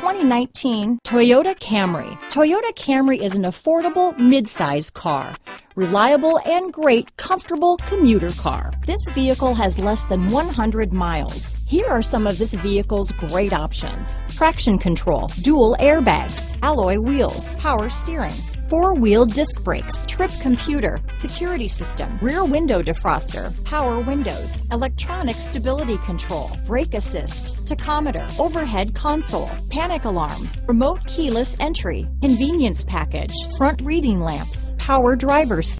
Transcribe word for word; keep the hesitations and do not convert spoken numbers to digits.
twenty nineteen Toyota Camry. Toyota Camry is an affordable mid-size car. Reliable and great comfortable commuter car. This vehicle has less than one hundred miles. Here are some of this vehicle's great options: traction control, dual airbags, alloy wheels, power steering, four-wheel disc brakes, trip computer, security system, rear window defroster, power windows, electronic stability control, brake assist, tachometer, overhead console, panic alarm, remote keyless entry, convenience package, front reading lamps, power driver's